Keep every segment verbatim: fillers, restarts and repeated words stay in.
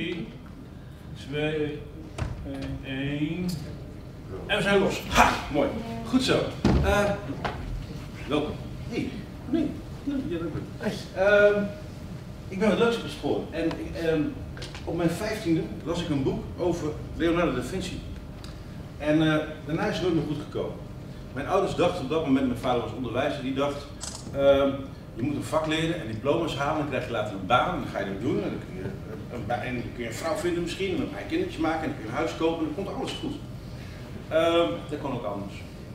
drie, twee, één. En we zijn los. Ha! Mooi. Goed zo. Uh, welkom. Hey. Nee. Nee. Ja, dat ben ik. Uh, ik ben wat leuks op het spoor. En uh, op mijn vijftiende las ik een boek over Leonardo da Vinci. En uh, daarna is het nooit meer goed gekomen. Mijn ouders dachten op dat moment, mijn vader was onderwijzer, die dacht, uh, je moet een vak leren en diploma's halen, dan krijg je later een baan, en dan ga je dat doen, en dan kun je een, en dan kun je een vrouw vinden misschien, en dan ga je kindertjes maken, en dan kun je een huis kopen, en dan komt alles goed. Uh, dat kan ook anders.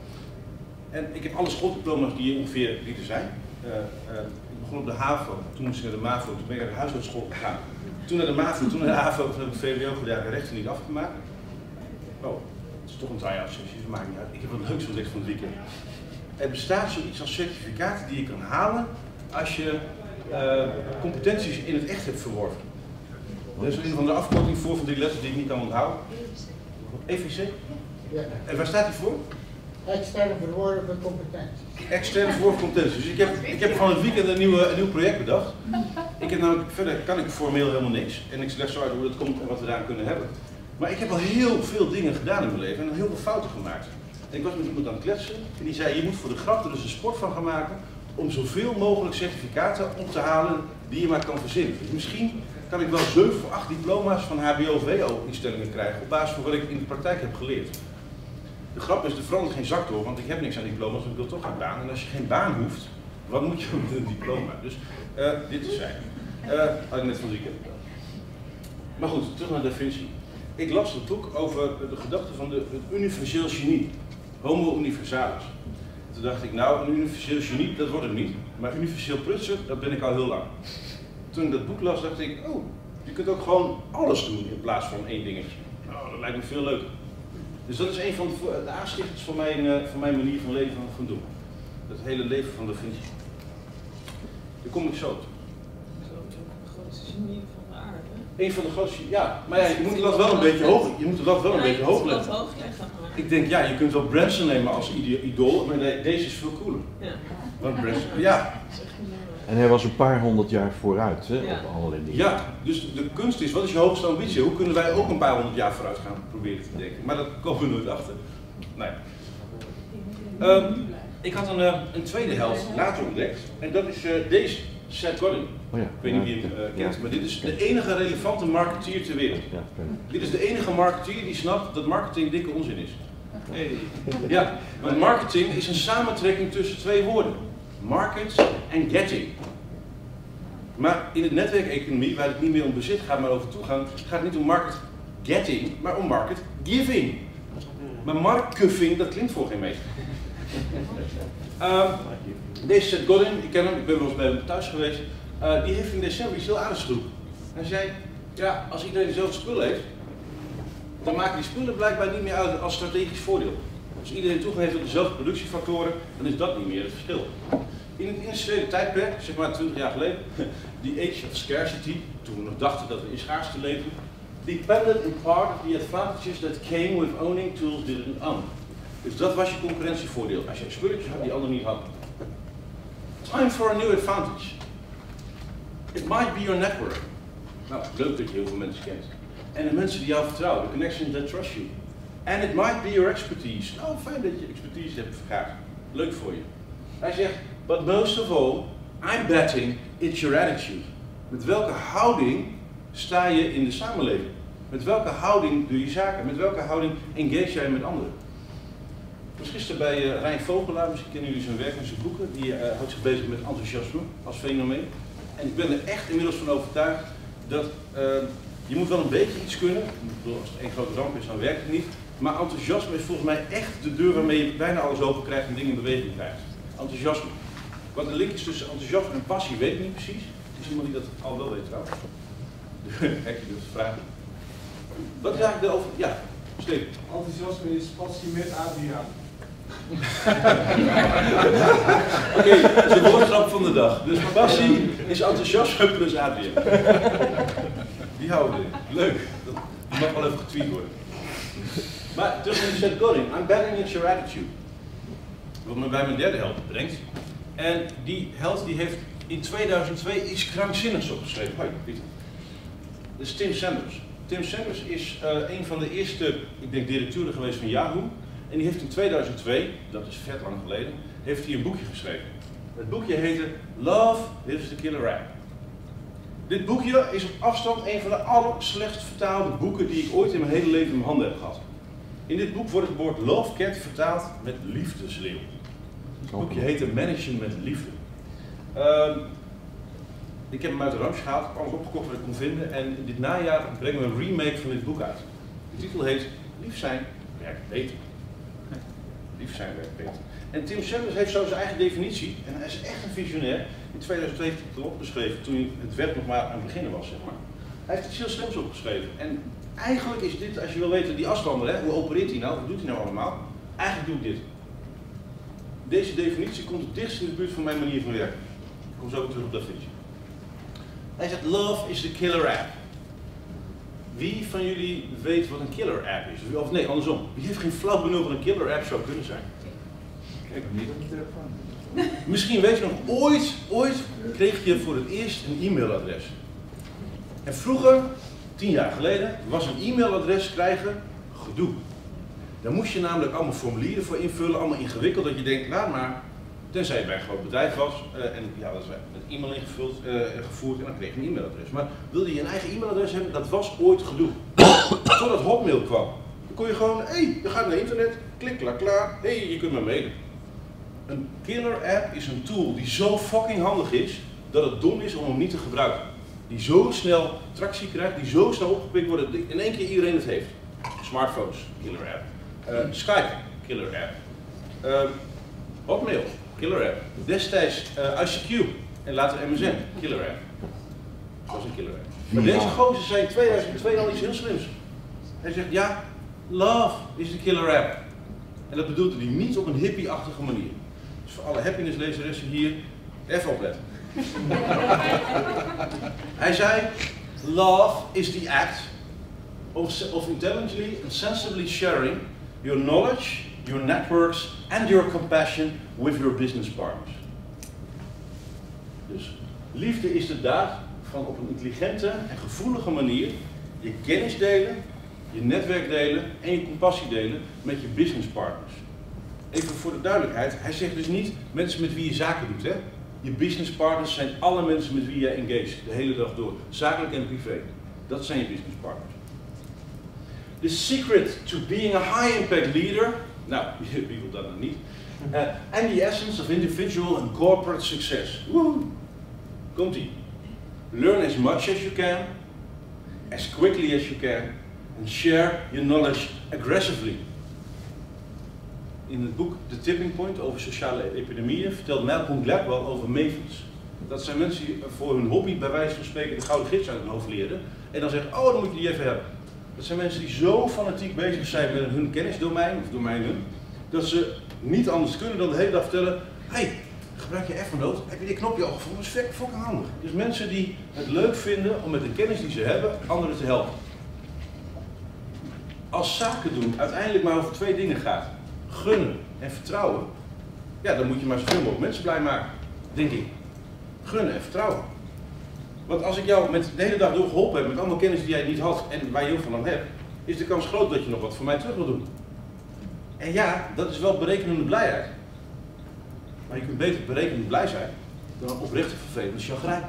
En ik heb alle schooldiploma's die ongeveer die er zijn. Uh, uh, ik begon op de HAVO, toen moest ik naar de MAVO, toen ben ik naar de huisartsschool gegaan. Toen naar de MAVO, toen naar de HAVO, toen heb ik V W O gedaan en rechten niet afgemaakt. Oh. Het is toch een try-out sessie, dat maakt niet uit. Ik heb wat leuks ontdekt van het weekend. Er bestaat zoiets als certificaten die je kan halen als je uh, competenties in het echt hebt verworven. Er is een van de afkorting voor van die letters die ik niet kan onthouden. E V C? Ja. En waar staat die voor? Externe verworven competenties. Externe verworven competenties. Dus ik heb, ik heb van het weekend een, nieuwe, een nieuw project bedacht. Ik heb namelijk, verder kan ik formeel helemaal niks. En ik leg zo uit hoe dat komt en wat we daar kunnen hebben. Maar ik heb al heel veel dingen gedaan in mijn leven en heel veel fouten gemaakt. En ik was met iemand aan het kletsen en die zei, je moet voor de grap er dus een sport van gaan maken om zoveel mogelijk certificaten op te halen die je maar kan verzinnen. Dus misschien kan ik wel zeven of acht diploma's van H B O V O instellingen krijgen op basis van wat ik in de praktijk heb geleerd. De grap is, er verandert geen zak door, want ik heb niks aan diploma's, want ik wil toch geen baan. En als je geen baan hoeft, wat moet je met een diploma? Dus uh, dit is zijn. Uh, had ik net van zieken. Maar goed, terug naar Da Vinci. Ik las het boek over de gedachte van de, het universeel genie, homo universalis. Toen dacht ik, nou, een universeel genie, dat wordt het niet, maar universeel prutser, dat ben ik al heel lang. Toen ik dat boek las, dacht ik, oh, je kunt ook gewoon alles doen in plaats van één dingetje. Nou, dat lijkt me veel leuker. Dus dat is een van de, de aanstichters van mijn, uh, van mijn manier van leven van doen. Het hele leven van Da Vinci. Daar kom ik zo toe. De grootste genie van de aarde. Een van de grootste, ja, maar ja, je moet de lat wel een beetje hoog, je moet de lat wel een ja, beetje hoog leggen. hoog leggen. Ik denk, ja, je kunt wel Branson nemen als idool, maar deze is veel cooler. Ja. Want Branson, ja. En hij was een paar honderd jaar vooruit, hè, ja. op allerlei dingen. Ja, dus de kunst is, wat is je hoogste ambitie? Hoe kunnen wij ook een paar honderd jaar vooruit gaan proberen te denken? Maar dat komen we nooit achter. Nee. Um, ik had een, uh, een tweede helft later ontdekt, en dat is uh, deze, Seth Godin. Oh ja. Ik weet niet wie hem uh, kent, maar dit is de enige relevante marketeer ter wereld. Ja, dit is de enige marketeer die snapt dat marketing dikke onzin is. Hey. Ja, want marketing is een samentrekking tussen twee woorden. Market en getting. Maar in het netwerkeconomie, waar het niet meer om bezit gaat, maar over toegang, gaat het niet om market getting, maar om market giving. Maar markcuffing, dat klinkt voor geen meter. um, deze Seth Godin, ik ken hem, ik ben wel eens bij hem thuis geweest, uh, die heeft in december iets heel aardigs geroepen. Hij zei, ja, als iedereen dezelfde spullen heeft, dan maken die spullen blijkbaar niet meer uit als strategisch voordeel. Als iedereen toegang heeft tot dezelfde productiefactoren, dan is dat niet meer het verschil. In het industriële tijdperk, zeg maar twintig jaar geleden, die age of scarcity, toen we nog dachten dat we in schaarste leefden, depended in part of the advantages that came with owning tools didn't own. Dus dat was je concurrentievoordeel, als je spulletjes had die anderen niet hadden. Time for a new advantage. It might be your network. Nou, leuk dat je heel veel mensen kent. En de mensen die jou vertrouwen, the connections that trust you. And it might be your expertise. Nou, fijn dat je expertise hebt vergaard. Leuk voor je. Hij zegt, but most of all, I'm betting it's your attitude. Met welke houding sta je in de samenleving? Met welke houding doe je zaken? Met welke houding engage jij met anderen? Ik was gisteren bij uh, Rijn Vogelaar, misschien kennen jullie zijn werk en zijn boeken. Die uh, houdt zich bezig met enthousiasme als fenomeen. En ik ben er echt inmiddels van overtuigd dat uh, je moet wel een beetje iets kunnen. Ik bedoel, als het één grote ramp is, dan werkt het niet. Maar enthousiasme is volgens mij echt de deur waarmee je bijna alles open krijgt en dingen in beweging krijgt. Enthousiasme. Wat de link is tussen enthousiasme en passie weet ik niet precies. Het is iemand die dat al wel weet trouwens. Kijk, je durft te vragen. Wat is eigenlijk de over... Ja, Steven. Enthousiasme is passie met Adriaan. Oké, okay, dat is de woordgrap van de dag. Dus passie is enthousiasme plus Adriaan. Die houden we erin. Leuk. Dat mag wel even getweet worden. Maar terug naar Seth Godin. I'm betting it's your attitude. Wat me bij mijn derde held brengt. En die held die heeft in tweeduizend twee iets krankzinnigs opgeschreven. Hoi, Pieter. Dat is Tim Sanders. Tim Sanders is uh, een van de eerste, ik denk, directeuren geweest van Yahoo. En die heeft in tweeduizend twee, dat is vet lang geleden, heeft hij een boekje geschreven. Het boekje heette Love is the Killer App. Dit boekje is op afstand een van de allerslechtst vertaalde boeken die ik ooit in mijn hele leven in mijn handen heb gehad. In dit boek wordt het woord Love Cat vertaald met liefdesleeuw. Het boekje heette Managen met Liefde. Uh, ik heb hem uit de ramsje gehaald, ik heb alles opgekocht wat ik kon vinden en in dit najaar brengen we een remake van dit boek uit. De titel heet Lief zijn werkt beter. Lief zijn werkt beter. En Tim Sanders heeft zo zijn eigen definitie en hij is echt een visionair. In tweeduizend twee heeft hij het opgeschreven toen het werk nog maar aan het beginnen was, zeg maar. Hij heeft iets heel slims opgeschreven. En eigenlijk is dit, als je wil weten, die afstander, hè, hoe opereert hij nou, wat doet hij nou allemaal? Eigenlijk doe ik dit. Deze definitie komt het dichtst in de buurt van mijn manier van werken. Ik kom zo weer terug op dat definitie. Hij zegt, love is the killer app. Wie van jullie weet wat een killer app is? Of nee, andersom. Wie heeft geen flauw benul wat een killer app zou kunnen zijn? Kijk niet op de telefoon. Misschien weet je nog, ooit, ooit kreeg je voor het eerst een e-mailadres. En vroeger, tien jaar geleden, was een e-mailadres krijgen gedoe. Daar moest je namelijk allemaal formulieren voor invullen, allemaal ingewikkeld, dat je denkt, laat maar, tenzij je bij een groot bedrijf was, uh, en ja, dat werd met e-mail ingevuld, uh, gevoerd en dan kreeg je een e-mailadres. Maar wilde je een eigen e-mailadres hebben, dat was ooit gedoe. Totdat Hotmail kwam. Dan kon je gewoon, hé, hey, je gaat naar internet, klik, klaar, klaar, hé, hey, je kunt me mailen. Een killer app is een tool die zo fucking handig is, dat het dom is om hem niet te gebruiken. Die zo snel tractie krijgt, die zo snel opgepikt wordt, dat in één keer iedereen het heeft. Smartphones, killer app. Uh, Skype, killer app. Uh, Hotmail, killer app. Destijds uh, I C Q en later M S N, killer app. Dat was een killer app. Maar deze gozer zei in tweeduizend twee al iets heel slims. Hij zegt, ja, love is de killer app. En dat bedoelde hij niet op een hippie-achtige manier. Dus voor alle happiness-lezeressen hier, even opletten. Hij zei, love is the act of, of intelligently and sensibly sharing your knowledge, your networks and your compassion with your business partners. Dus liefde is de daad van op een intelligente en gevoelige manier je kennis delen, je netwerk delen en je compassie delen met je business partners. Even voor de duidelijkheid, hij zegt dus niet mensen met wie je zaken doet. Hè? Je business partners zijn alle mensen met wie jij engage, de hele dag door, zakelijk en privé. Dat zijn je business partners. The secret to being a high impact leader, nou, wie wil dat nou niet? Uh, and the essence of individual and corporate success. Woe! Komt-ie. Learn as much as you can, as quickly as you can, and share your knowledge aggressively. In het boek The Tipping Point over sociale epidemieën vertelt Malcolm Gladwell over mavens. Dat zijn mensen die voor hun hobby bij wijze van spreken de gouden gids uit hun hoofd leren. En dan zeggen, oh dan moet je die even hebben. Dat zijn mensen die zo fanatiek bezig zijn met hun kennisdomein, of domeinen, dat ze niet anders kunnen dan de hele dag vertellen, hey, gebruik je Evernote, heb je dit knopje al gevonden? Dat is fucking handig. Dus mensen die het leuk vinden om met de kennis die ze hebben, anderen te helpen. Als zaken doen uiteindelijk maar over twee dingen gaat, gunnen en vertrouwen, ja, dan moet je maar zoveel mogelijk mensen blij maken, denk ik. Gunnen en vertrouwen. Want als ik jou met de hele dag door geholpen heb met allemaal kennis die jij niet had en waar je heel veel aan hebt, is de kans groot dat je nog wat voor mij terug wil doen. En ja, dat is wel berekenende blijheid. Maar je kunt beter berekenend blij zijn dan oprechte vervelende chagrijn.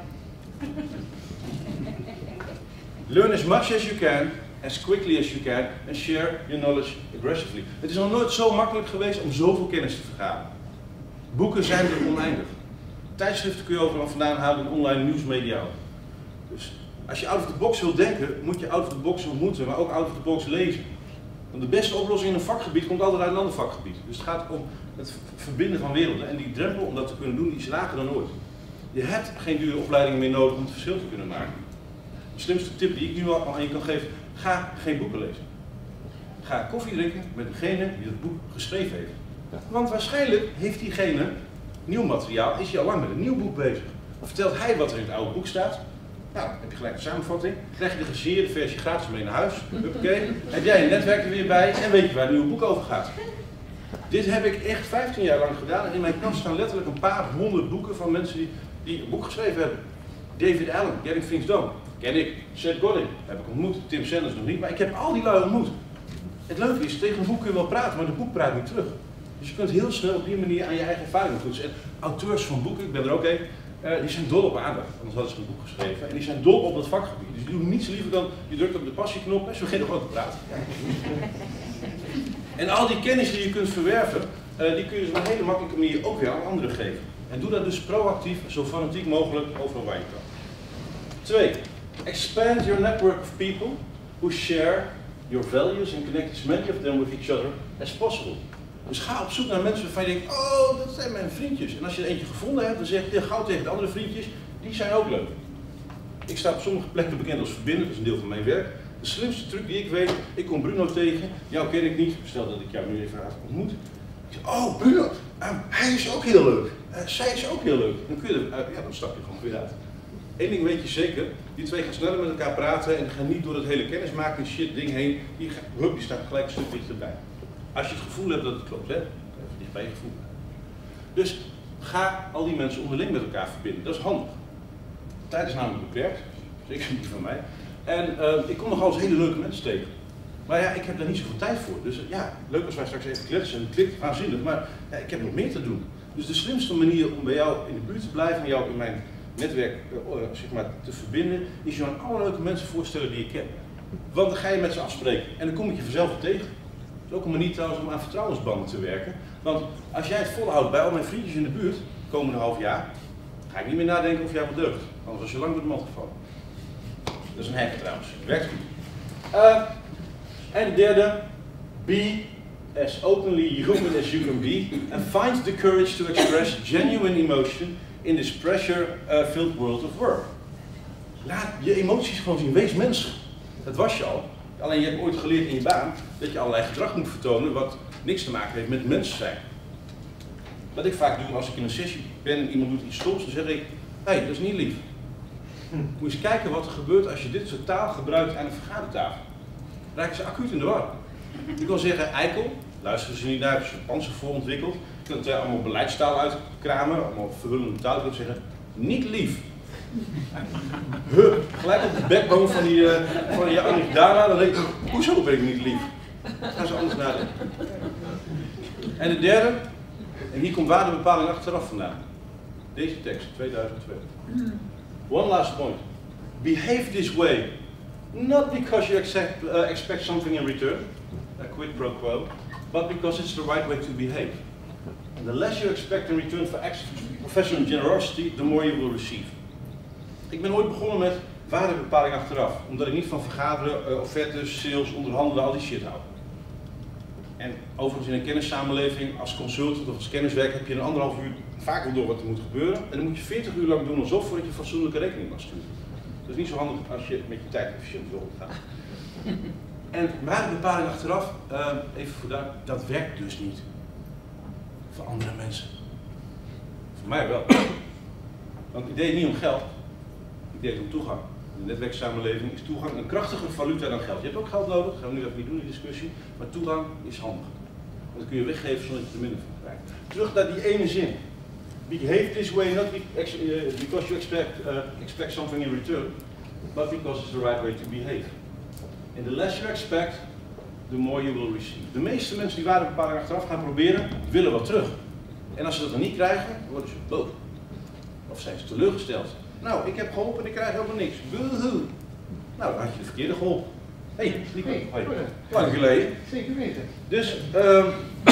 Learn as much as you can, as quickly as you can, and share your knowledge aggressively. Het is nog nooit zo makkelijk geweest om zoveel kennis te vergaren. Boeken zijn er oneindig. Tijdschriften kun je overal vandaan halen en online nieuwsmedia ook. Dus als je out of the box wilt denken, moet je out of the box ontmoeten, maar ook out of the box lezen. Want de beste oplossing in een vakgebied komt altijd uit een ander vakgebied. Dus het gaat om het verbinden van werelden. En die drempel om dat te kunnen doen, die is lager dan ooit. Je hebt geen dure opleidingen meer nodig om het verschil te kunnen maken. De slimste tip die ik nu al aan je kan geven, ga geen boeken lezen. Ga koffie drinken met degene die het boek geschreven heeft. Want waarschijnlijk heeft diegene nieuw materiaal, is hij al lang met een nieuw boek bezig. Vertelt hij wat er in het oude boek staat. Nou, dan heb je gelijk de samenvatting. Krijg je de gesigneerde versie gratis mee naar huis. Huppakee. Heb jij een netwerk er weer bij en weet je waar het nieuwe boek over gaat. Dit heb ik echt vijftien jaar lang gedaan en in mijn kast staan letterlijk een paar honderd boeken van mensen die, die een boek geschreven hebben. David Allen, Getting Things Done. ken ik. Seth Godin heb ik ontmoet. Tim Sanders nog niet, maar ik heb al die lui ontmoet. Het leuke is, tegen een boek kun je wel praten, maar het boek praat niet terug. Dus je kunt heel snel op die manier aan je eigen ervaring toetsen. En auteurs van boeken, ik ben er ook een, uh, die zijn dol op aandacht. Anders hadden ze een boek geschreven. En die zijn dol op het vakgebied. Dus die doen niets liever dan, je drukt op de passieknop en ze beginnen gewoon te praten. En al die kennis die je kunt verwerven, uh, die kun je dus op een hele makkelijke manier ook weer aan anderen geven. En doe dat dus proactief, zo fanatiek mogelijk, overal waar je kan. Twee, expand your network of people who share your values and connect as many of them with each other as possible. Dus ga op zoek naar mensen waarvan je denkt, oh, dat zijn mijn vriendjes. En als je er eentje gevonden hebt, dan zeg je gauw tegen de andere vriendjes, die zijn ook leuk. Ik sta op sommige plekken bekend als verbinder, dat is een deel van mijn werk. De slimste truc die ik weet, ik kom Bruno tegen, jou ken ik niet, stel dat ik jou nu even had ontmoet. Ik zeg, oh Bruno, uh, hij is ook heel leuk, uh, zij is ook heel leuk. Dan kun je er, uh, ja, dan stap je gewoon weer uit. Eén ding weet je zeker, die twee gaan sneller met elkaar praten en gaan niet door het hele kennismaking shit ding heen, die, hup, die staan gelijk een stuk dichterbij. Als je het gevoel hebt dat het klopt, hè? Even dicht bij je gevoel. Dus ga al die mensen onderling met elkaar verbinden, dat is handig. De tijd is namelijk beperkt, zeker niet van mij. En uh, ik kom nogal eens hele leuke mensen tegen. Maar ja, ik heb daar niet zoveel tijd voor. Dus uh, ja, leuk als wij straks even kletsen en het klikt waanzinnig, maar ja, ik heb nog meer te doen. Dus de slimste manier om bij jou in de buurt te blijven en jou in mijn netwerk uh, zeg maar, te verbinden, is je aan alle leuke mensen voorstellen die je kent. Want dan ga je met ze afspreken en dan kom ik je vanzelf wel tegen. Dat is ook een manier trouwens om aan vertrouwensbanden te werken. Want als jij het volhoudt bij al mijn vriendjes in de buurt, komende half jaar, ga ik niet meer nadenken of jij wat deugt. Anders was je lang met de mand gevallen. Dat is een hack trouwens. Werkt goed. Uh, en de derde, be as openly human as you can be and find the courage to express genuine emotion in this pressure-filled world of work. Laat je emoties gewoon zien. Wees mens. Dat was je al. Alleen je hebt ooit geleerd in je baan dat je allerlei gedrag moet vertonen wat niks te maken heeft met mens zijn. Wat ik vaak doe als ik in een sessie ben en iemand doet iets stoms, dan zeg ik, hé, hey, dat is niet lief. Moet je eens kijken wat er gebeurt als je dit soort taal gebruikt aan een vergadertafel. Dan raken ze acuut in de war. Je kan zeggen, eikel, luisteren ze niet naar, als je een panzer voor ontwikkelt. Je kunt er allemaal beleidstaal uitkramen, allemaal verhullende taal. Je kunt zeggen, niet lief. Hup, gelijk op de backbone van die, uh, van die amygdala, dan denk ik, hoezo ben ik niet lief? Dan gaan ze anders nadenken. En de derde, en hier komt waardebepaling achteraf vandaan. Deze tekst, tweeduizend twee. One last point. Behave this way, not because you accept, uh, expect something in return, a quid pro quo, but because it's the right way to behave. And the less you expect in return for acts of professional generosity, the more you will receive. Ik ben ooit begonnen met waardebepaling achteraf, omdat ik niet van vergaderen, uh, offertes, sales, onderhandelen, al die shit hou. En overigens in een kennissamenleving, als consultant of als kenniswerk heb je een anderhalf uur vaak wel door wat er moet gebeuren. En dan moet je veertig uur lang doen alsof voordat je fatsoenlijke rekening mag sturen. Dat is niet zo handig als je met je tijd efficiënt wil omgaan. En waardebepaling achteraf, uh, even voor dat, dat werkt dus niet. Voor andere mensen. Voor mij wel. Want ik deed het niet om geld. Ik deed het om toegang. In de netwerksamenleving is toegang een krachtiger valuta dan geld. Je hebt ook geld nodig, dat gaan we nu even niet doen in de discussie. Maar toegang is handig. Want dan kun je weggeven zonder dat je er minder van krijgt. Terug naar die ene zin. Behave this way not because you expect, uh, expect something in return, but because it's the right way to behave. And the less you expect, the more you will receive. De meeste mensen die waardebepaling achteraf gaan proberen, willen wat terug. En als ze dat dan niet krijgen, worden ze boos. Of zijn ze teleurgesteld. Nou, ik heb geholpen en ik krijg helemaal niks. Boehoe. Nou, dan had je de verkeerde geholpen. Hé, hey, Nico. Hoi. Lang geleden. Zeker weten. Dus, um,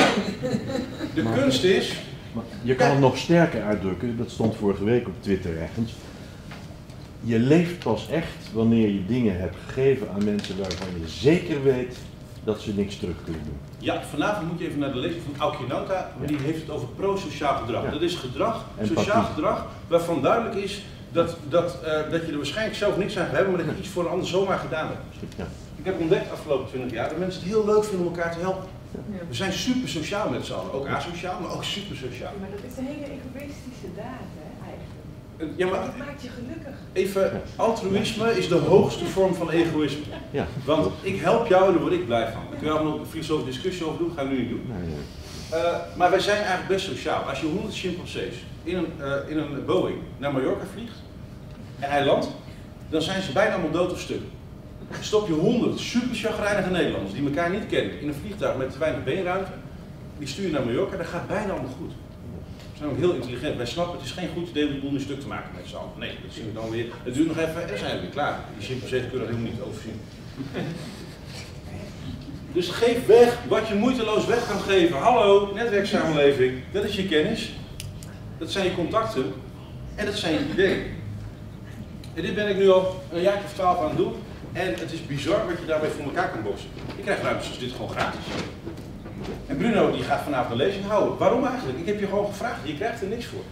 de maar, kunst is... Maar je kan het nog sterker uitdrukken, dat stond vorige week op Twitter ergens. Je leeft pas echt wanneer je dingen hebt gegeven aan mensen waarvan je zeker weet dat ze niks terug kunnen doen. Ja, vanavond moet je even naar de lezing van Aukje Nauta, maar die heeft het over pro-sociaal gedrag. Ja. Dat is gedrag, Empathie. sociaal gedrag, waarvan duidelijk is dat, dat, uh, dat je er waarschijnlijk zelf niks aan gaat hebben, maar dat je iets voor een ander zomaar gedaan hebt. Ja. Ik heb ontdekt de afgelopen twintig jaar dat mensen het heel leuk vinden om elkaar te helpen. Ja. We zijn super sociaal met z'n allen, ook asociaal, maar ook super sociaal. Ja, maar dat is een hele egoïstische daad, hè, eigenlijk. Ja, Maar maar dat maakt je gelukkig. even, altruïsme is de hoogste vorm van egoïsme. Ja. Want ik help jou en daar word ik blij van. Daar kun je allemaal een filosofische discussie over doen, dat gaan we nu niet doen. Nee, nee. Uh, maar wij zijn eigenlijk best sociaal. Als je honderd chimpansees in een, uh, in een Boeing naar Mallorca vliegt en hij landt, dan zijn ze bijna allemaal dood of stuk. Stop je honderd super chagrijnige Nederlanders die elkaar niet kennen in een vliegtuig met te weinig beenruimte, die stuur je naar Mallorca, dat gaat bijna allemaal goed. We zijn ook heel intelligent. Wij snappen, het is geen goed idee om de boel nu stuk te maken met z'n allen. Nee, dat zien we dan weer. Het duurt nog even en zijn we weer klaar. Die chimpansees kunnen dat helemaal niet overzien. Dus geef weg wat je moeiteloos weg kan geven. Hallo, netwerksamenleving, dat is je kennis. Dat zijn je contacten en dat zijn je ideeën. En dit ben ik nu al een jaar of twaalf aan het doen. En het is bizar wat je daarbij voor elkaar kan boksen. Je krijgt ruimtes zoals dit gewoon gratis. En Bruno die gaat vanavond een lezing houden. Waarom eigenlijk? Ik heb je gewoon gevraagd. Je krijgt er niks voor.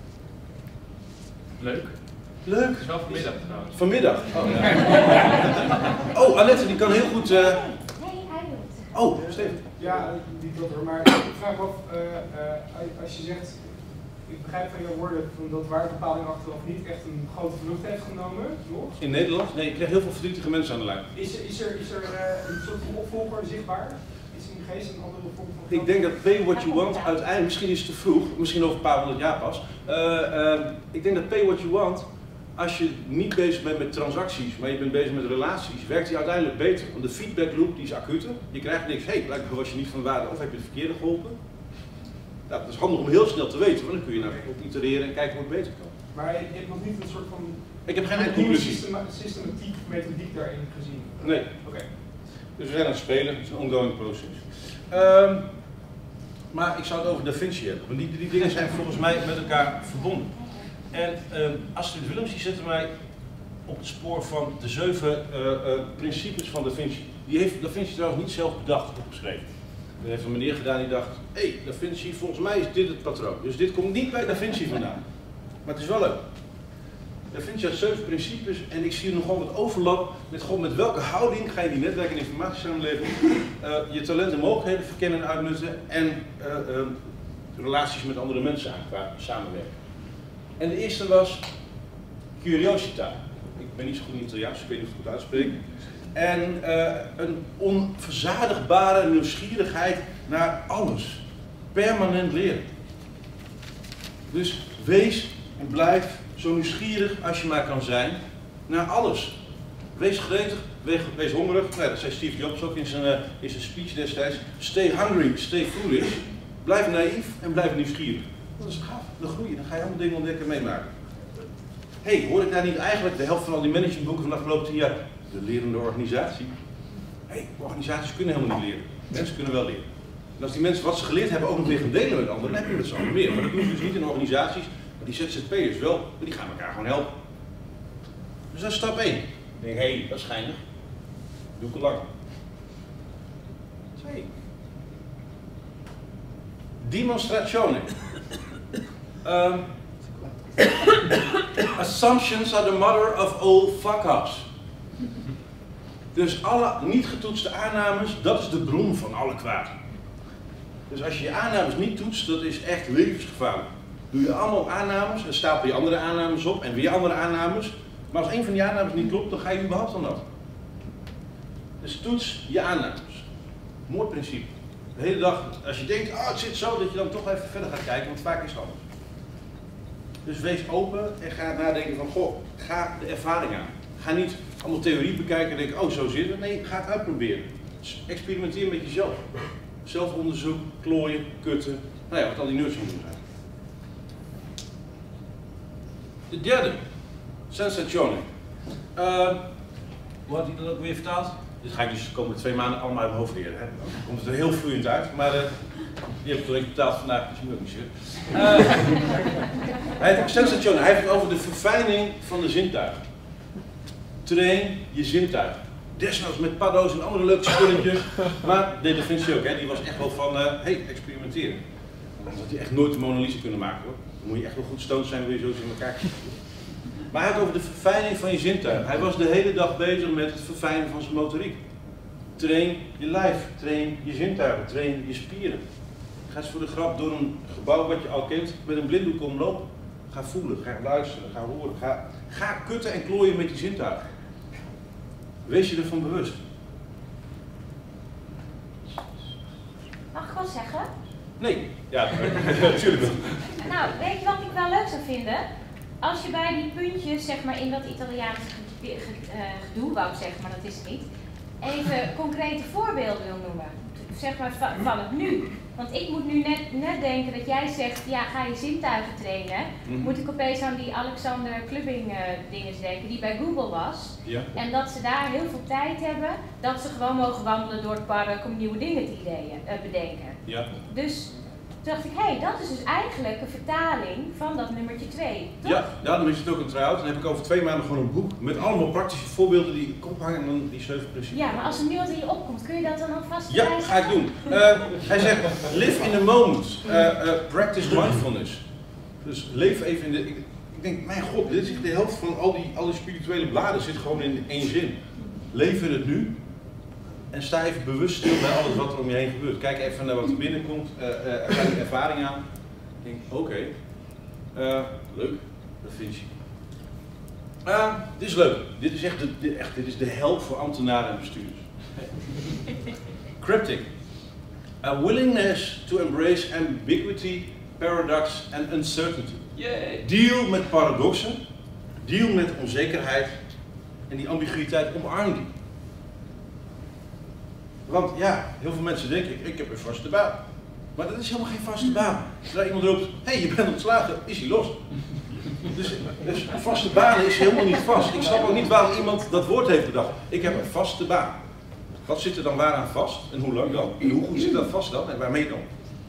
Leuk. Leuk. Het is wel vanmiddag trouwens. Vanmiddag. Oh, ja. Oh, Annette die kan heel goed... Uh... Nee, hij wil het zeggen. Oh, Steven. Ja, niet dat er, maar ik vraag me af, uh, uh, als je zegt, ik begrijp van jouw woorden dat waardebepaling achteraf niet echt een grote vlucht heeft genomen, nog? In Nederland? Nee, ik krijg heel veel verdrietige mensen aan de lijn. Is, is er, is er uh, een soort van opvolger zichtbaar? Is in de geest een andere vorm van... Ik denk dat Pay What You Want uiteindelijk, misschien is het te vroeg, misschien over een paar honderd jaar pas. Uh, uh, ik denk dat Pay What You Want, als je niet bezig bent met transacties, maar je bent bezig met relaties, werkt die uiteindelijk beter. Want de feedback loop die is acuter. Je krijgt niks, hé, hey, blijkbaar was je niet van waarde of heb je het verkeerde geholpen. Nou, dat is handig om heel snel te weten, want dan kun je nou ook itereren en kijken hoe het beter kan. Maar je hebt nog niet een soort van... Ik heb geen enkele nieuwe conclusie. systema systematiek, methodiek daarin gezien? Nee. Oké. Okay. Dus we zijn aan het spelen, het is een ongoing proces. Um, maar ik zou het over Da Vinci hebben, want die, die dingen zijn volgens mij met elkaar verbonden. En um, Astrid Willems die zette mij op het spoor van de zeven uh, uh, principes van Da Vinci. Die heeft Da Vinci trouwens niet zelf bedacht of opgeschreven. Er heeft een meneer gedaan die dacht, hé, hey, Da Vinci, volgens mij is dit het patroon. Dus dit komt niet bij Da Vinci vandaan. Maar het is wel leuk. Da Vinci had zeven principes en ik zie er nogal wat overlap met, gewoon, met welke houding ga je die netwerk- en informatiesamenleving uh, je talenten en mogelijkheden verkennen en uitnutten en uh, uh, relaties met andere mensen aan qua samenwerken. En de eerste was curiosità. Ik ben niet zo goed in Italiaans, ik weet niet of ik het goed uitspreek. En uh, een onverzadigbare nieuwsgierigheid naar alles. Permanent leren. Dus wees en blijf zo nieuwsgierig als je maar kan zijn naar alles. Wees gretig, wees, wees hongerig. Nou, dat zei Steve Jobs ook in zijn, uh, in zijn speech destijds. Stay hungry, stay foolish. Blijf naïef en blijf nieuwsgierig. Dat is gaaf, dan groei je, dan ga je allemaal dingen ontdekken en meemaken. Hé, hey, hoor ik daar niet eigenlijk de helft van al die managementboeken van de afgelopen tien jaar? De lerende organisatie. Hé, hey, organisaties kunnen helemaal niet leren. Mensen kunnen wel leren. En als die mensen wat ze geleerd hebben ook nog weer gaan delen met anderen, dan heb je met z'n allen meer. Maar dat doen ze dus niet in organisaties, maar die Z Z P'ers wel, maar die gaan elkaar gewoon helpen. Dus dat is stap één. Ik denk, hé, hey, dat is schijnig. Doe ik al lang. Twee. Demonstratione. Um, assumptions are the mother of all fuck-ups. Dus alle niet getoetste aannames, dat is de bron van alle kwaad. Dus als je je aannames niet toetst, dat is echt levensgevaarlijk. Doe je allemaal aannames en stapel je andere aannames op en weer andere aannames. Maar als een van die aannames niet klopt, dan ga je überhaupt dan dat. Dus toets je aannames. Mooi principe. De hele dag, als je denkt, oh het zit zo, dat je dan toch even verder gaat kijken, want vaak is het anders. Dus wees open en ga nadenken van, goh, ga de ervaring aan. Ga niet allemaal theorie bekijken en denken, oh zo zit het. Nee, ga het uitproberen. Dus experimenteer met jezelf. Zelfonderzoek, klooien, kutten, nou ja, wat al die nerds doen zijn. De derde, sensazione. Uh, hoe had hij dat ook weer vertaald? Dit ga ik dus de komende twee maanden allemaal uit mijn hoofd leren. Hè? Dan komt het er heel vloeiend uit, maar uh, die heb ik direct betaald vandaag, dus moet ik niet zeggen. Uh, hij heeft sensazione, hij heeft het over de verfijning van de zintuigen. Train je zintuigen. Desnoods met paddo's en andere leuke spulletjes. Maar de Da Vinci ook, hè, die was echt wel van, hé, uh, hey, experimenteren. Dan had hij echt nooit de Mona Lisa kunnen maken hoor. Dan moet je echt wel goed stoned zijn, wil je zo in elkaar krijgen. Maar hij had over de verfijning van je zintuigen. Hij was de hele dag bezig met het verfijnen van zijn motoriek. Train je lijf, train je zintuigen, train je spieren. Ga eens voor de grap door een gebouw wat je al kent met een blinddoek omlopen. Ga voelen, ga luisteren, ga horen. Ga, ga kutten en klooien met je zintuigen. Wees je ervan bewust. Mag ik wat zeggen? Nee, ja, natuurlijk wel. Nou, weet je wat ik wel leuk zou vinden? Als je bij die puntjes, zeg maar in dat Italiaanse gedoe, wou ik zeggen, maar dat is het niet, even concrete voorbeelden wil noemen. Zeg maar van het nu. Want ik moet nu net, net denken dat jij zegt, ja, ga je zintuigen trainen. Mm-hmm. Moet ik opeens aan die Alexander Klubbing uh, dingen denken, die bij Google was. Ja. En dat ze daar heel veel tijd hebben, dat ze gewoon mogen wandelen door het park om nieuwe dingen te ideeën, uh, bedenken. Ja. Dus toen dacht ik, hé, hey, dat is dus eigenlijk een vertaling van dat nummertje twee. Ja, ja, dan is het ook een try-out. Dan heb ik over twee maanden gewoon een boek met allemaal praktische voorbeelden die ik ophangen en dan die zeven principes. Ja, maar als er nu wat in je opkomt, kun je dat dan alvast Ja, ga ik doen. Uh, hij zegt, live in the moment, uh, uh, practice mindfulness. Dus leef even in de... Ik, ik denk, mijn god, dit is de helft van al die, al die spirituele bladen zit gewoon in één zin. Leef in het nu. En sta even bewust stil bij alles wat er om je heen gebeurt. Kijk even naar wat er binnenkomt, uh, uh, ga die ervaring aan. Ik denk, oké, okay. uh, leuk, dat vind je. Uh, dit is leuk. Dit is echt de, de, echt, dit is de held voor ambtenaren en bestuurders. Cryptic. A willingness to embrace ambiguity, paradox and uncertainty. Yay. Deal met paradoxen, deal met onzekerheid en die ambiguïteit omarm die. Want ja, heel veel mensen denken, ik heb een vaste baan. Maar dat is helemaal geen vaste baan. Zodra iemand roept, hé, hey, je bent ontslagen, is hij los. Dus, dus vaste baan is helemaal niet vast. Ik snap ook niet waarom iemand dat woord heeft bedacht. Ik heb een vaste baan. Wat zit er dan waaraan vast? En hoe lang dan? En hoe goed zit dat vast dan? En waarmee dan?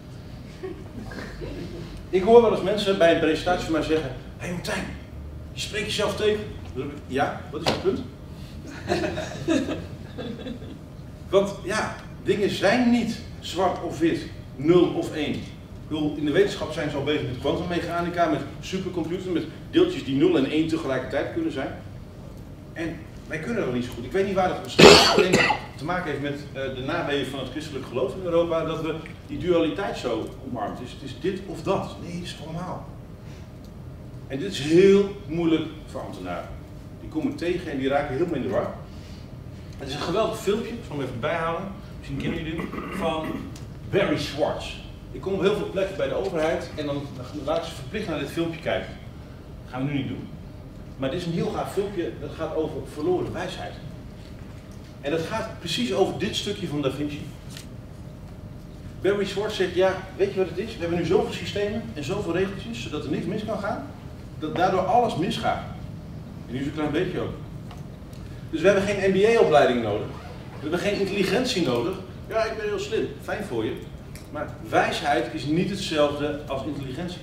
Ik hoor wel eens mensen bij een presentatie van mij zeggen, hé hey Martijn, je spreekt jezelf tegen. Ja, wat is het punt? Want ja, dingen zijn niet zwart of wit, nul of één. Ik bedoel, in de wetenschap zijn ze al bezig met kwantummechanica, met supercomputers, met deeltjes die nul en één tegelijkertijd kunnen zijn. En wij kunnen dat niet zo goed. Ik weet niet waar dat ontstaat. Ik denk dat het te maken heeft met uh, de naweeën van het christelijk geloof in Europa, dat we die dualiteit zo omarmen. Het is, het is dit of dat. Nee, het is allemaal. En dit is heel moeilijk voor ambtenaren. Die komen tegen en die raken helemaal in de war. Het is een geweldig filmpje, ik zal hem even bijhalen, misschien kennen jullie dit, van Barry Schwartz. Ik kom op heel veel plekken bij de overheid en dan laat ik ze verplicht naar dit filmpje kijken. Dat gaan we nu niet doen. Maar dit is een heel gaaf filmpje, dat gaat over verloren wijsheid. En dat gaat precies over dit stukje van Da Vinci. Barry Schwartz zegt, ja, weet je wat het is? We hebben nu zoveel systemen en zoveel regeltjes, zodat er niks mis kan gaan, dat daardoor alles misgaat. En nu is een klein beetje ook. Dus we hebben geen M B A-opleiding nodig. We hebben geen intelligentie nodig. Ja, ik ben heel slim, fijn voor je. Maar wijsheid is niet hetzelfde als intelligentie.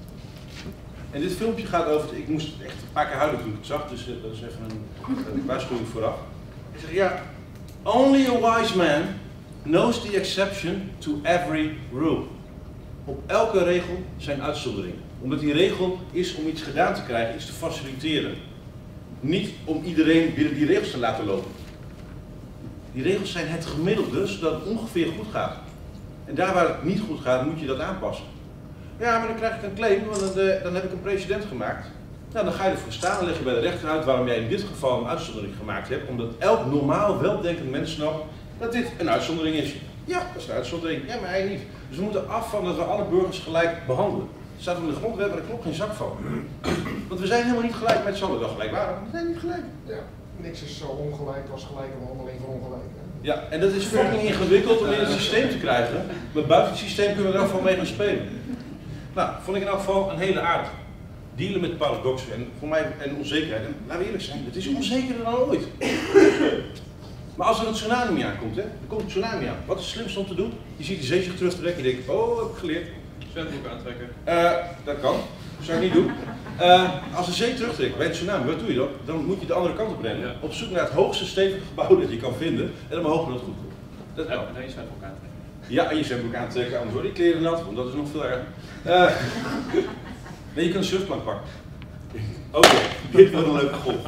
En dit filmpje gaat over, ik moest echt een paar keer huilen toen ik het zag, dus dat is even een, een waarschuwing vooraf. Hij zegt, ja, only a wise man knows the exception to every rule. Op elke regel zijn uitzonderingen. Omdat die regel is om iets gedaan te krijgen, iets te faciliteren. Niet om iedereen binnen die regels te laten lopen. Die regels zijn het gemiddelde, zodat het ongeveer goed gaat. En daar waar het niet goed gaat, moet je dat aanpassen. Ja, maar dan krijg ik een claim, want dan, uh, dan heb ik een precedent gemaakt. Nou, dan ga je ervoor staan en leg je bij de rechter uit waarom jij in dit geval een uitzondering gemaakt hebt. Omdat elk normaal weldenkend mens snapt dat dit een uitzondering is. Ja, dat is een uitzondering. Ja, maar hij niet. Dus we moeten af van dat we alle burgers gelijk behandelen. Het staat in de grondwet, maar daar klopt geen zak van. Want we zijn helemaal niet gelijk met z'n allen. Wel gelijk waren, we zijn niet gelijk. Ja, niks is zo ongelijk als gelijke behandeling van ongelijk. Hè? Ja, en dat is fucking ingewikkeld om in het systeem te krijgen. Maar buiten het systeem kunnen we er wel mee gaan spelen. Nou, vond ik in elk geval een hele aardig. Dealen met paradoxen en voor mij en onzekerheid. En laten we eerlijk zijn, het is onzekerder dan ooit. Maar als er een tsunami aankomt, hè, er komt een tsunami aan. Wat is het slimste om te doen? Je ziet de zee zich terugtrekken en je denkt, oh, heb ik geleerd. Zwembroek aantrekken. Uh, dat kan. Dat zou ik niet doen. Uh, als de zee terugtrekt bij een tsunami, wat doe je dan? Dan moet je de andere kant op rennen. Ja. Op zoek naar het hoogste stevige gebouw dat je kan vinden. En dan maar hopen dat het goed komt. Dat kan. Ja, en je zwembroek aantrekken. Ja, en je zwembroek aantrekken, anders worden die kleren nat, want dat is nog veel erger. Uh, nee, je kunt een surfplank pakken. Oké, okay, dit wordt een leuke golf.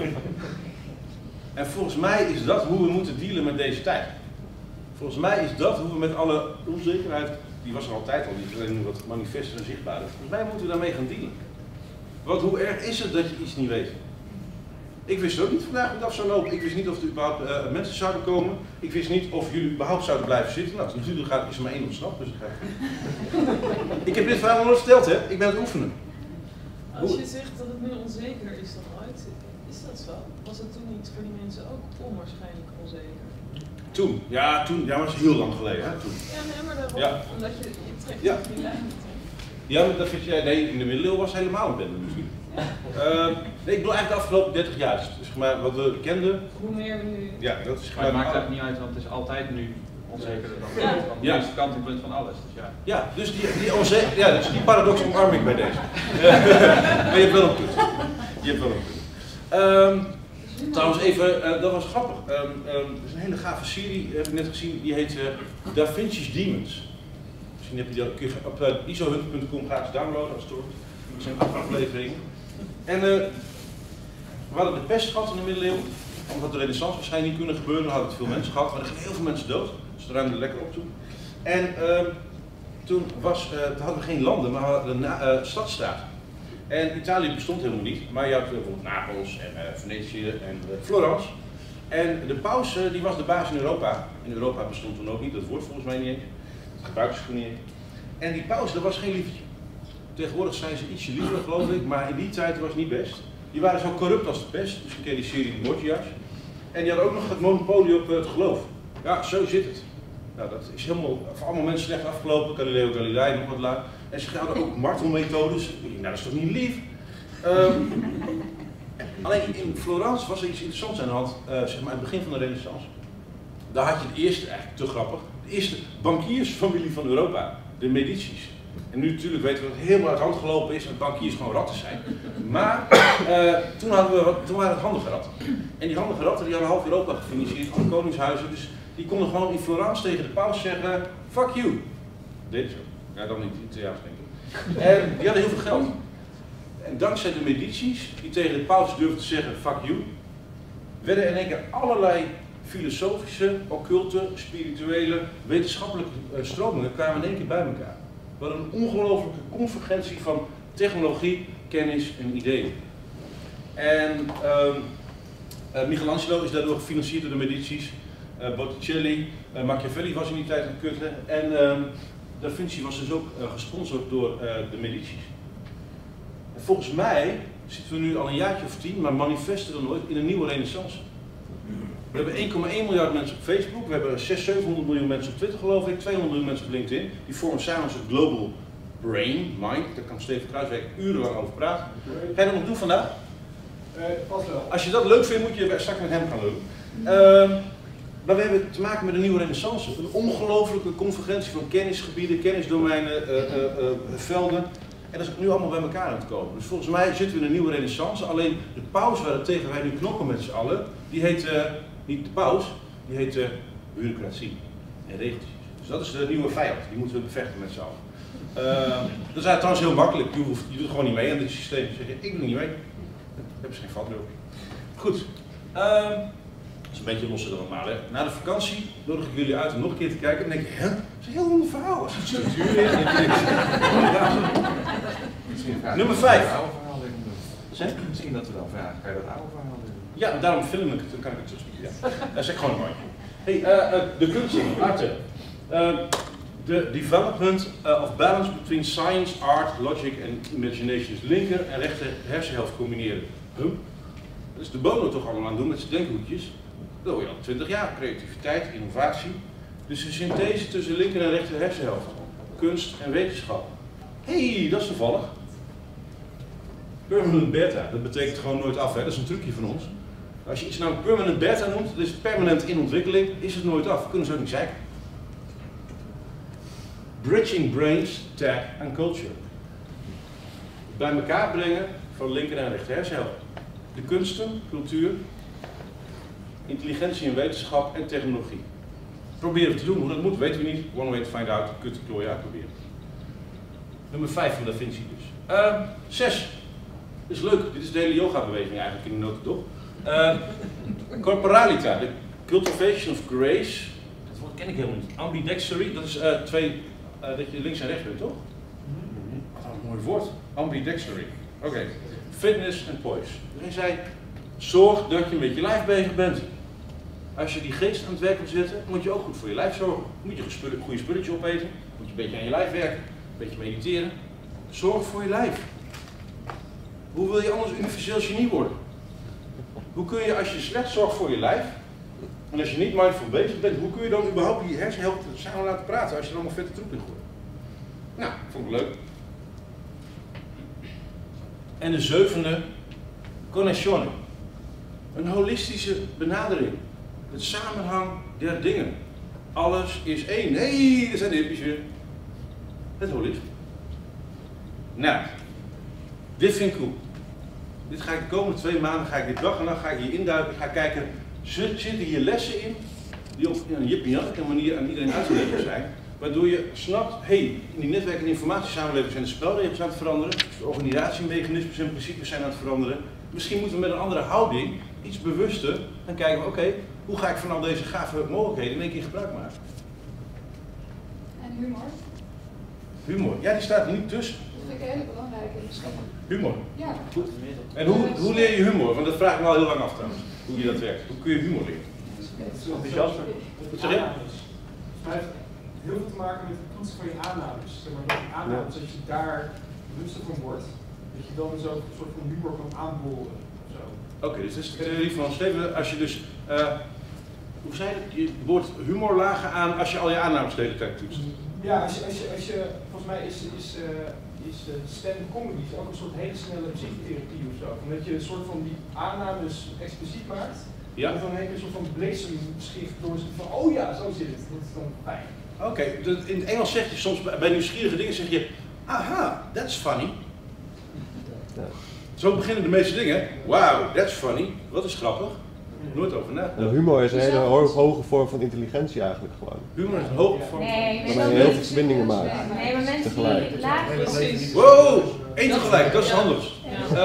En volgens mij is dat hoe we moeten dealen met deze tijd. Volgens mij is dat hoe we met alle onzekerheid, die was er altijd al, die is alleen nu wat manifester en zichtbaar. Volgens mij moeten we daarmee gaan dealen. Want hoe erg is het dat je iets niet weet? Ik wist ook niet vandaag hoe het af zou lopen. Ik wist niet of er überhaupt uh, mensen zouden komen. Ik wist niet of jullie überhaupt zouden blijven zitten. Nou, natuurlijk gaat, is er maar één ontsnapt, dus ik ga... Ik heb dit verhaal al verteld, hè? Ik ben aan het oefenen. Als je zegt dat het nu onzeker is dan ooit, Is dat zo? Was het toen niet voor die mensen ook onwaarschijnlijk onzeker? Toen, ja, toen, ja, maar dat is heel lang geleden, hè, toen. Ja, nee, maar daarom, Ja. omdat je, je trekt Ja. die lijn niet. Ja, maar dat vind jij, nee, in de middeleeuwen was het helemaal een bende misschien. Uh, nee, ik bedoel eigenlijk de afgelopen dertig jaar. Dus zeg maar, wat we kenden. Hoe meer nu. Ja, dat is Maar het maakt gewoon. ook niet uit, want het is altijd nu onzekerder dan Ja. ooit. Want Ja. het is het kantelpunt van alles. Dus ja. Ja, dus die, die, onze- ja, dus die paradox omarm ik bij deze. Maar je hebt wel een punt. Je hebt wel een punt. Um, trouwens, even, uh, dat was grappig. Um, um, er is een hele gave serie, heb ik net gezien, die heet uh, Da Vinci's Demons. Misschien heb je die al, kun je op uh, isohunt punt com gratis downloaden als het hoort. Dat zijn acht afleveringen. En uh, we hadden de pest gehad in de middeleeuwen, omdat de renaissance waarschijnlijk niet kunnen gebeuren. Dan hadden we veel mensen gehad, maar er gingen heel veel mensen dood. Dus we ruimden er lekker op toe. En uh, toen, was, uh, toen hadden we geen landen, maar we hadden een uh, stadstaat. En Italië bestond helemaal niet, maar je had uh, bijvoorbeeld Napels en uh, Venetië en uh, Florence. En de paus uh, die was de baas in Europa. In Europa bestond toen ook niet, dat woord volgens mij niet eens. Dat gebruikten ze niet eens. En die paus, dat was geen liefje. Tegenwoordig zijn ze ietsje liever, geloof ik, maar in die tijd was het niet best. Die waren zo corrupt als de pest, dus je ken die serie de Borgia's. En die hadden ook nog het monopolie op uh, het geloof. Ja, zo zit het. Nou, dat is helemaal, voor allemaal mensen slecht afgelopen, Galileo Galilei, nog wat laat. En ze hadden ook martelmethodes. Nou, dat is toch niet lief? Um, alleen in Florence was er iets interessants aan de hand, uh, zeg maar aan het begin van de Renaissance. Daar had je de eerste, eigenlijk te grappig, de eerste bankiersfamilie van Europa, de Medici's. En nu natuurlijk weten we dat het helemaal uit de hand gelopen is en bankiers gewoon ratten zijn. Maar uh, toen, hadden we, toen waren het handige ratten. En die handige ratten die hadden half Europa gefinancierd, alle koningshuizen. Dus die konden gewoon in Florence tegen de paus zeggen, fuck you. Dat deden ze. Ja, dan niet Italiaans denk ik. En die hadden heel veel geld. En dankzij de Medici's, die tegen de paus durfden te zeggen, fuck you, werden in één keer allerlei filosofische, occulte, spirituele, wetenschappelijke uh, stromingen kwamen in één keer bij elkaar. We hadden een ongelooflijke convergentie van technologie, kennis en ideeën. En uh, uh, Michelangelo is daardoor gefinancierd door de Medici's, uh, Botticelli, uh, Machiavelli was in die tijd een kutte en uh, Da Vinci was dus ook uh, gesponsord door uh, de Medici's. En volgens mij zitten we nu al een jaartje of tien, maar manifesten dan nooit, in een nieuwe renaissance. We hebben één komma één miljard mensen op Facebook, we hebben zeshonderd, zevenhonderd miljoen mensen op Twitter geloof ik, tweehonderd miljoen mensen op LinkedIn. Die vormen samen een soort global brain, mind, daar kan Steven Kruiswijk urenlang over praten. Ga je dat nog doen vandaag? Uh, pas wel. Als je dat leuk vindt, moet je straks met hem gaan lullen. Uh, maar we hebben te maken met een nieuwe renaissance. Een ongelofelijke convergentie van kennisgebieden, kennisdomeinen, uh, uh, uh, velden. En dat is nu allemaal bij elkaar aan het komen. Dus volgens mij zitten we in een nieuwe renaissance. Alleen de paus waar tegen wij nu knokken met z'n allen, die heet uh, niet de paus, die heet uh, bureaucratie en regeltjes. Dus dat is de nieuwe vijand, die moeten we bevechten met z'n allen. Uh, dat is eigenlijk trouwens heel makkelijk, je, hoeft, je doet gewoon niet mee aan dit systeem. Je zegt, ik doe niet mee. Daar hebben ze geen vat meer op. Goed. Uh, dat is een beetje losser dan normaal. Hè? Na de vakantie nodig ik jullie uit om nog een keer te kijken. En dan denk je, hè? Dat is een heel ander verhaal. Als het structuur weer. Ja. Nummer vijf. Zeg? Misschien dat we dan vragen, kan je dat oude verhaal doen? Ja, daarom film ik het, dan kan ik het terugspieken. Ja. Dat is echt gewoon een mooi. Hey, uh, uh, de kunsten, arten. Uh, the development uh, of balance between science, art, logic en imagination. Dus linker en rechter hersenhelft combineren. Huh? Dat is de Bono toch allemaal aan het doen met zijn denkhoedjes. Dat hoor je al twintig jaar. Creativiteit, innovatie. Dus een synthese tussen linker en rechter hersenhelft. Kunst en wetenschap. Hé, hey, dat is toevallig. Permanent beta, dat betekent gewoon nooit af, hè? Dat is een trucje van ons. Als je iets nou permanent beta noemt, dat is permanent in ontwikkeling, is het nooit af. Kunnen ze ook niet zeggen. Bridging brains, tech en culture. Bij elkaar brengen van linker en rechter hersenhelft. De kunsten, cultuur, intelligentie en wetenschap en technologie. Proberen we te doen, hoe dat moet, weten we niet. One way to find out, kunt de klooi uitproberen. Nummer vijf van Da Vinci dus. Uh, zes. Dit is leuk, dit is de hele yoga-beweging eigenlijk in de notendop. Uh, corporalita, de cultivation of grace. Dat woord ken ik helemaal niet. Ambidextery, dat is uh, twee, uh, dat je links en rechts bent, toch? Wat een mooi woord. Ambidextery. Oké. Okay. Fitness en poise. Dus hij zei, zorg dat je met je lijf bezig bent. Als je die geest aan het werk wil zetten, moet je ook goed voor je lijf zorgen. Moet je een goede spulletje opeten, moet je een beetje aan je lijf werken, een beetje mediteren. Zorg voor je lijf. Hoe wil je anders universeel genie worden? Hoe kun je, als je slecht zorgt voor je lijf, en als je niet mindful bezig bent, hoe kun je dan überhaupt je hersenhelft samen laten praten als je er allemaal vette troep in gooit? Nou, vond ik leuk. En de zevende, connessione. Een holistische benadering. Het samenhang der dingen. Alles is één. Hé, hey, er zijn de hippies weer. Het holisme. Nou, dit vind ik cool. Dit ga ik de komende twee maanden, ga ik dit dag en nacht ga ik hier induiken. Ik ga kijken, zitten hier lessen in die op een Jip-en-Janneke manier aan iedereen uitgelegd zijn. Waardoor je snapt, hé, hey, in die netwerk- en informatiesamenleving zijn de spelregels aan het veranderen. De organisatiemechanismes en principes zijn aan het veranderen. Misschien moeten we met een andere houding, iets bewuster, gaan kijken, oké, okay, hoe ga ik van al deze gave mogelijkheden in één keer gebruik maken? En humor? Humor, ja, die staat er niet tussen. Dat vind ik een hele belangrijke misschien. Humor? Ja. Goed. En hoe, hoe leer je humor? Want dat vraag ik me al heel lang af trouwens, hoe je dat werkt. Hoe kun je humor leren? Enthousiasme. Wat zeg je? Het heeft heel veel te maken met het toetsen van je aannames. Zeg maar, dat je aannames, als je daar bewuster van wordt, dat je dan zo een soort van humor kan aanboren. Oké, okay, dus dat is de theorie van Steven. Als je dus, uh, hoe zei je het? Je boort humorlagen aan als je al je aannames de hele tijd toetst. Ja, als je, als je, als je volgens mij is, is, uh, is uh, stand-up comedy is ook een soort hele snelle psychotherapie of zo. Omdat je een soort van die aannames expliciet maakt. Ja. En dan heb je een soort van bliksemschicht door van, oh ja, zo zit het. Dat is dan fijn. Oké, okay, in het Engels zeg je soms bij nieuwsgierige dingen zeg je, aha, that's funny. Ja. Zo beginnen de meeste dingen. Wow, that's funny. Wat is grappig. Nooit over nagedacht. Nou, humor is een hele ho hoge vorm van intelligentie eigenlijk gewoon. Humor is een hoge vorm van... Nee, waarmee je heel veel verbindingen maakt. Nee, maar mensen tegelijk. die laag... Wow, één tegelijk, dat is anders.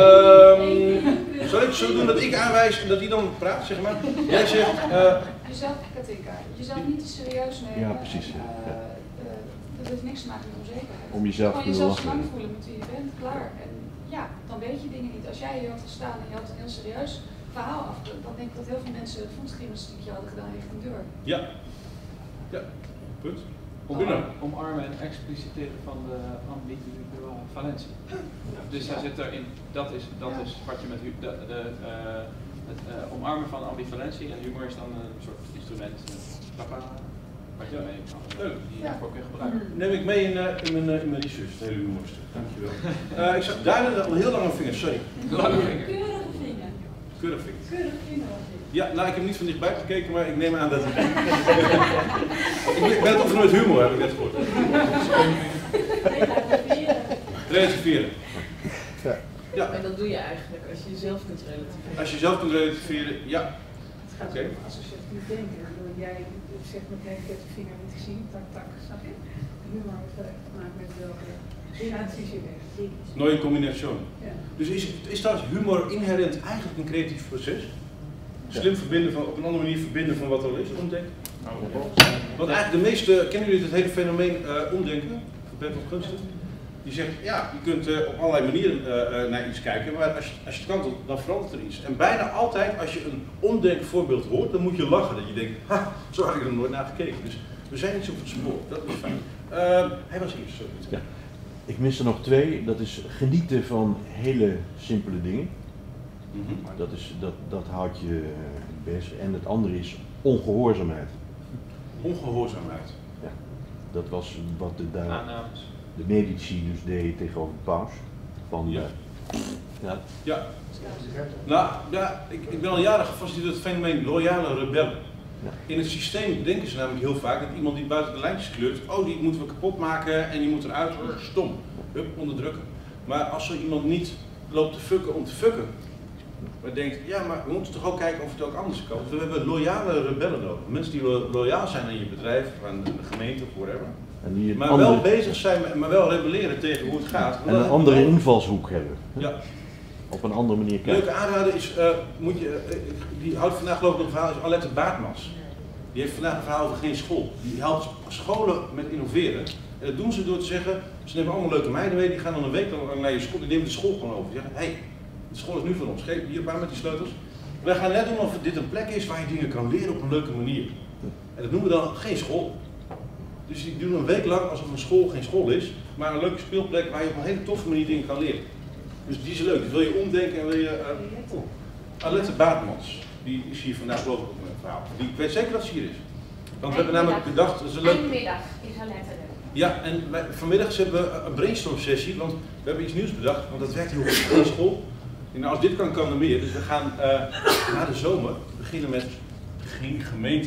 Um, zal ik het zo doen dat ik aanwijs en dat die dan praat, zeg maar? Jij zegt... Uh, jezelf, Katinka, jezelf niet te serieus nemen. Ja, precies. En, uh, ja. uh, dat heeft niks te maken met onzekerheid. Om jezelf te Gewoon jezelf lachen. lang voelen met wie je bent, klaar. En ja, dan weet je dingen niet. Als jij hier had gestaan en je had een heel serieus verhaal af, dan denk ik dat heel veel mensen het voetgymnastiekje hadden gedaan richting de deur. Ja. Ja, punt. Omarmen, omarmen en expliciteren van de ambivalentie. Dus daar zit erin, dat is, dat is wat je met hu de, de, uh, het uh, omarmen van ambivalentie en humor is dan een soort instrument, papa, wat je mee kan, die je daarvoor kunt gebruiken. Neem ik mee in, uh, in, mijn, uh, in mijn research, het hele humorstuk. Dankjewel. Uh, ik zag daar al heel lange vingers, sorry. Lange vingers. Keurige vinger. Keurig vinger. Keurig vinger. Ja, nou ik heb niet van dichtbij gekeken, maar ik neem aan dat het... ik ben het over met humor, heb ik net gehoord. Relativeren. Ja. Ja. En dat doe je eigenlijk als je jezelf kunt relativeren. Als je zelf kunt relativeren, ja. Het gaat okay. om associatief denken. Jij zegt meteen, ik heb de vinger niet gezien, tak tak, snap je? Humor heeft er echt te maken met welke relaties je werkt. Nooit een combinatie. Ja. Dus is, is trouwens humor inherent eigenlijk een creatief proces? Slim verbinden van, op een andere manier verbinden van wat er al is, omdenken? Want eigenlijk de meeste, kennen jullie het hele fenomeen uh, omdenken? Van Bertolt Gunsten? Die zegt, ja, je kunt uh, op allerlei manieren uh, uh, naar iets kijken, maar als je, als je het kantelt, dan verandert er iets. En bijna altijd als je een omdenkvoorbeeld hoort, dan moet je lachen. Dat je denkt, ha, zo had ik er nooit naar gekeken. Dus we zijn niet zo op het spoor, dat is fijn. Uh, hij was hier, sorry. Ja. Ik mis er nog twee, dat is genieten van hele simpele dingen. Mm-hmm. dat, is, dat, dat houdt je bezig. En het andere is ongehoorzaamheid. Ongehoorzaamheid? Ja, dat was wat de, daar, Aannames. de Medici dus deed tegenover de paus. Van, ja. Uh, ja. ja. Nou, ja, ik, ik ben al jaren gefascineerd door het fenomeen loyale rebellen. Ja. In het systeem denken ze namelijk heel vaak dat iemand die buiten de lijntjes kleurt, oh die moeten we kapot maken en die moet eruit, stom, hup, onderdrukken. Maar als zo iemand niet loopt te fucken om te fucken, maar denkt, ja maar we moeten toch ook kijken of het ook anders kan. We hebben loyale rebellen nodig, mensen die lo loyaal zijn aan je bedrijf, aan de gemeente of whatever. En die maar andere... wel bezig zijn, maar wel rebelleren tegen hoe het gaat. En een andere wel... invalshoek hebben. Ja. Op een andere manier kijken. Leuke aanrader is, uh, moet je, uh, die houdt vandaag geloof ik een verhaal, is Alette Baartmans. Die heeft vandaag een verhaal over geen school. Die helpt scholen met innoveren. En dat doen ze door te zeggen, ze nemen allemaal leuke meiden mee, die gaan dan een week lang naar je school, die nemen de school gewoon over. Die zeggen, hé, hey, de school is nu van ons, geef hier een paar met die sleutels. Wij gaan net doen of dit een plek is waar je dingen kan leren op een leuke manier. En dat noemen we dan geen school. Dus die doen een week lang alsof een school geen school is, maar een leuke speelplek waar je op een hele toffe manier dingen kan leren. Dus die is leuk, dus wil je omdenken en wil je... Uh, oh. Alette Baartmans. Die is hier vandaag geloof ik op mijn verhaal. Die, ik weet zeker dat ze hier is. Want we hebben namelijk bedacht... Dat is een leuk... Eindmiddag is Alette er. Ja, en wij, vanmiddag hebben we een brainstorm sessie, want we hebben iets nieuws bedacht, want dat werkt heel goed in de school. En nou, als dit kan, kan er meer. Dus we gaan uh, na de zomer beginnen met geen gemeente.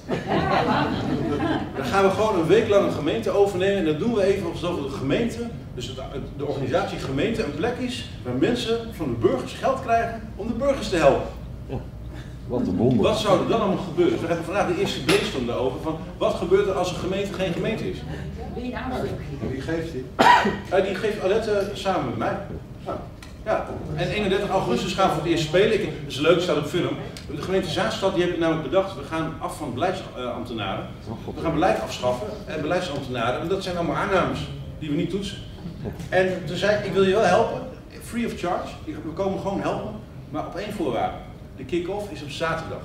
Dan gaan we gewoon een week lang een gemeente overnemen en dat doen we even alsof de gemeente, dus het, de organisatie gemeente, een plek is waar mensen van de burgers geld krijgen om de burgers te helpen. Wat een wonder. Wat zou er dan allemaal gebeuren? Dus we hebben vandaag de eerste brainstorm daarover van wat gebeurt er als een gemeente geen gemeente is? Wie geeft die? Uh, die geeft Alette samen met mij. Nou, ja. En eenendertig augustus gaan we voor het eerst spelen. Ik, dat is leuk, staat op film. De gemeente Zaanstad die heeft namelijk bedacht, we gaan af van beleidsambtenaren. We gaan beleid afschaffen en beleidsambtenaren. En dat zijn allemaal aannames die we niet toetsen. En toen zei ik, ik wil je wel helpen, free of charge. We komen gewoon helpen, maar op één voorwaarde. De kick-off is op zaterdag.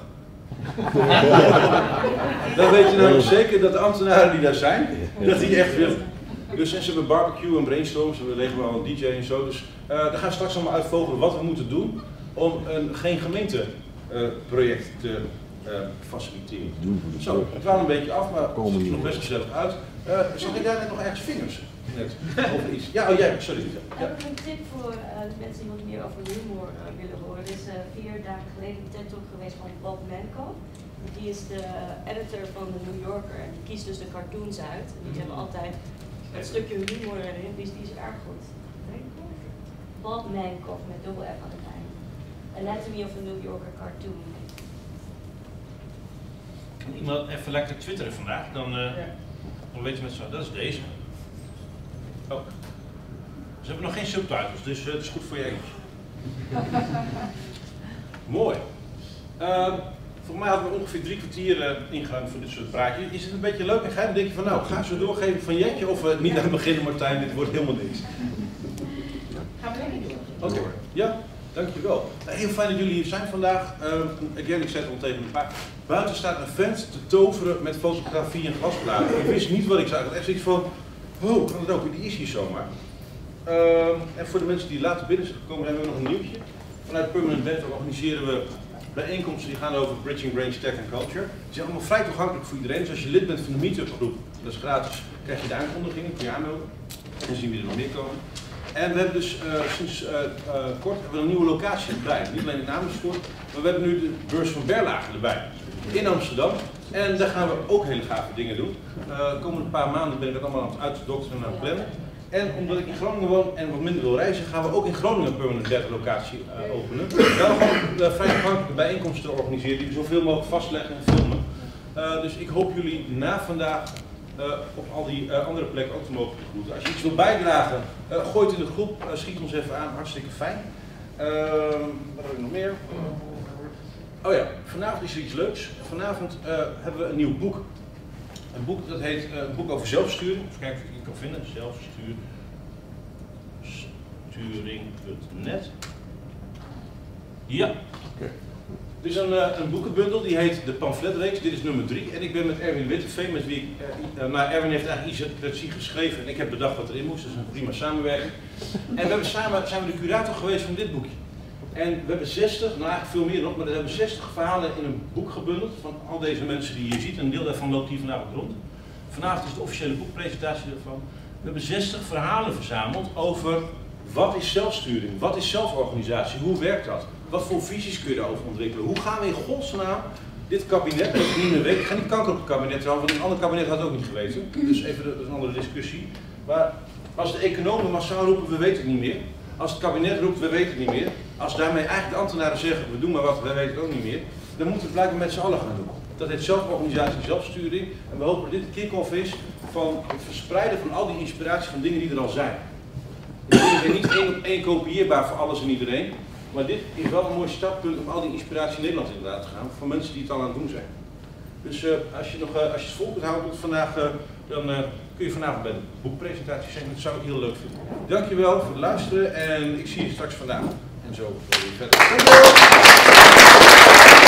Dan weet je namelijk zeker dat de ambtenaren die daar zijn, dat die echt willen. Dus en ze hebben barbecue en brainstorms, we leggen wel een D J en zo. Dus uh, daar gaan we straks allemaal uitvogelen wat we moeten doen om een geen gemeente uh, project te uh, faciliteren. Zo, het was een beetje af, maar het ziet er nog best gezellig uit. Uh, zag ik daar net nog ergens vingers? Net, over iets. Ja, oh jij, sorry. Ja. Ik heb een tip voor uh, de mensen die wat meer over humor uh, willen horen. Er is uh, vier dagen geleden een TED-talk geweest van Bob Mankoff. Die is de editor van de New Yorker en die kiest dus de cartoons uit. En die hebben altijd een stukje humor erin, dus die is erg goed. Bob Mankoff met dubbel F aan het eind. Anatomy of a New Yorker cartoon. Kan iemand even lekker twitteren vandaag, dan, uh, dan weet je met zo, dat is deze. Oh. Ze hebben nog geen subtitles, dus uh, het is goed voor je Engels. Mooi. Uh, volgens mij hadden we ongeveer drie kwartier uh, ingeruimd voor dit soort praatjes. Is het een beetje leuk en geheim? Dan denk je van nou, ga zo doorgeven van Jetje of uh, niet aan het beginnen Martijn, dit wordt helemaal niks. Gaan we lekker doen. Oké, okay. Ja, dankjewel. Heel fijn dat jullie hier zijn vandaag. Uh, again, ik zei het al tegen een paar. Buiten staat een vent te toveren met fotografie en glasplaten. Ik wist niet wat ik zag. Echt zoiets van, oh, kan het ook? Die is hier zomaar. Uh, en voor de mensen die later binnen zijn gekomen, hebben we nog een nieuwtje. Vanuit Permanent Bed organiseren we bijeenkomsten die gaan over Bridging Range Tech and Culture. Die zijn allemaal vrij toegankelijk voor iedereen. Dus als je lid bent van de meetup groep, dat is gratis, krijg je de aankondigingen, kun je aanmelden. En dan zien we er nog meer komen. En we hebben dus uh, sinds uh, uh, kort hebben we een nieuwe locatie erbij. Niet alleen in Amersfoort, maar we hebben nu de beurs van Berlage erbij. In Amsterdam. En daar gaan we ook hele gave dingen doen. Uh, de komende paar maanden ben ik dat allemaal aan het uitdokteren en aan het plannen. En omdat ik in Groningen woon en wat minder wil reizen, gaan we ook in Groningen een permanent bed locatie uh, openen. Daar gewoon uh, vrij toegankelijke bijeenkomsten organiseren die we zoveel mogelijk vastleggen en filmen. Uh, dus ik hoop jullie na vandaag uh, op al die uh, andere plekken ook te mogen begroeten. Als je iets wil bijdragen, uh, gooi het in de groep, uh, schiet ons even aan, hartstikke fijn. Uh, wat heb ik nog meer? Oh ja, vanavond is er iets leuks. Vanavond uh, hebben we een nieuw boek. Een boek dat heet uh, een boek over zelfsturing. Even kijken of ik het kan vinden. Zelfsturing punt net. Ja. Okay. Dit is een, uh, een boekenbundel die heet de pamfletreeks. Dit is nummer drie. En ik ben met Erwin Witteveen, met wie ik. Uh, uh, nou, Erwin heeft eigenlijk iets geschreven en ik heb bedacht wat erin moest. Dat is een prima samenwerking. En we hebben samen zijn we de curator geweest van dit boekje. En we hebben zestig, nou eigenlijk veel meer nog, maar we hebben zestig verhalen in een boek gebundeld van al deze mensen die je ziet. Een deel daarvan loopt hier vanavond rond. Vanavond is de officiële boekpresentatie ervan. We hebben zestig verhalen verzameld over wat is zelfsturing, wat is zelforganisatie, hoe werkt dat? Wat voor visies kun je daarover ontwikkelen? Hoe gaan we in godsnaam dit kabinet, dat ik niet meer weet, ik ga niet kanker op het kabinet trouwens, want een ander kabinet had het ook niet geweten. Dus even dat is een andere discussie. Maar als de economen massaal roepen, we weten het niet meer. Als het kabinet roept, we weten het niet meer. Als daarmee eigenlijk de ambtenaren zeggen, we doen maar wat, we weten het ook niet meer. Dan moeten we het blijkbaar met z'n allen gaan doen. Dat heet zelforganisatie en zelfsturing. En we hopen dat dit de kick-off is van het verspreiden van al die inspiratie van dingen die er al zijn. Die dingen zijn niet één op één kopieerbaar voor alles en iedereen. Maar dit is wel een mooi startpunt om al die inspiratie in Nederland in te laten gaan. Voor mensen die het al aan het doen zijn. Dus uh, als je nog, uh, als je het vol kunt houden tot vandaag, uh, dan uh, kun je vanavond bij de boekpresentatie zijn. Dat zou ik heel leuk vinden. Dankjewel voor het luisteren en ik zie je straks vandaag. En zo weer verder. Dankjewel.